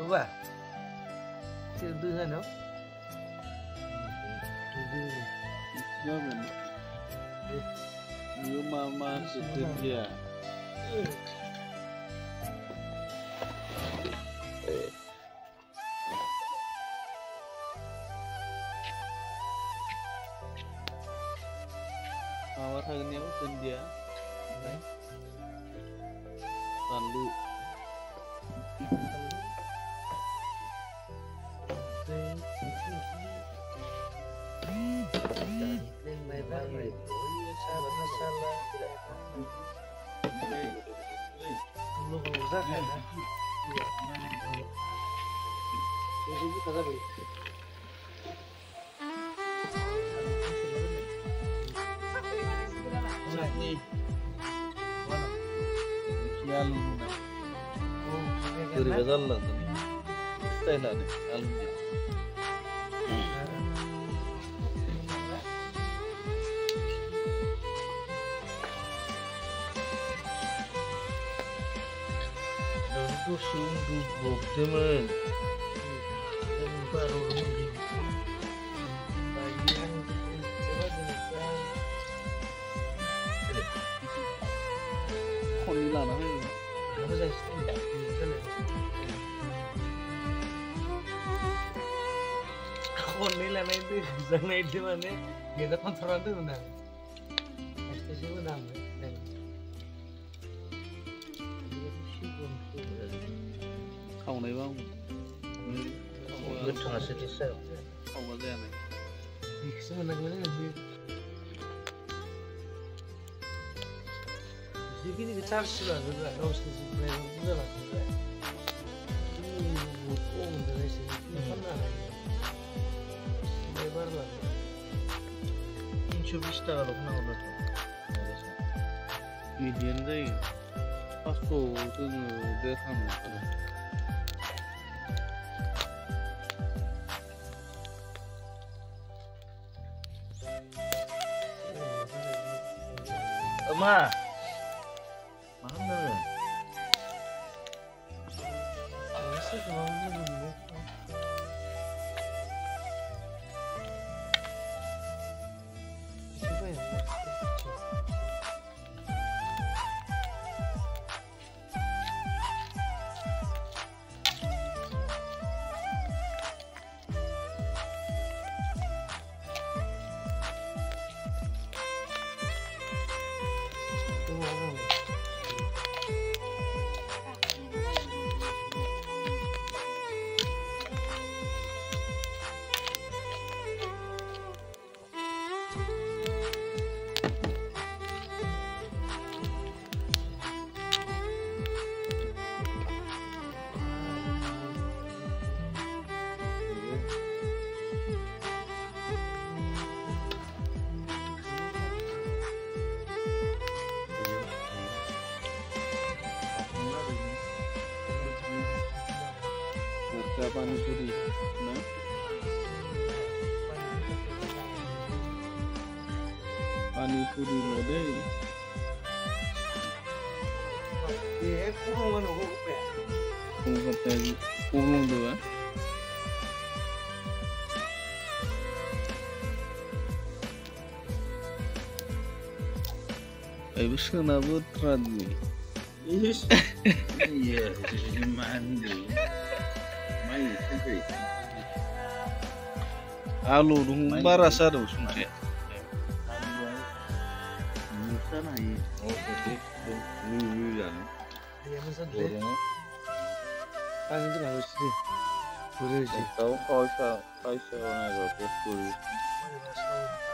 ba? Itu kan no? Jangan. Ini mama setia. Mawar hari ini setia. Lalu. Dari bedal lah tu, style ada, alumni. Itu sungguh buktiman. Baru lagi. Bagian coba dengarkan. Kau ni lah nak. Apa saya tidak. Kau ni lah nanti, jangan itu mana. Kita kontrol tu mana. Estimasi mana. Kau ni bang. Betul nasi desa. Kau ada yang ni. Bisa mana ni? Jadi ni kita harus sudah harus kita lah. Ini bukan dari sini. Mana? Lebar lah. Ini 24 kalau kena order. Median dah. Pasko tu dia kan. Ma. Mana? Masih kau ni. Siapa yang? Panipuri, na? Panipuri model. Ye, kurung ano ko pe. Kung kapag kurung dua. Ay bisa na butrad ni. Yes. Iya, jadi mandi. Alu dong barasa dong sunce. Sana ini. Oh, jadi lu ya. Iya, masa deh. Kan itu harus sih. Boleh sih. Tahu kau bisa naik ke school.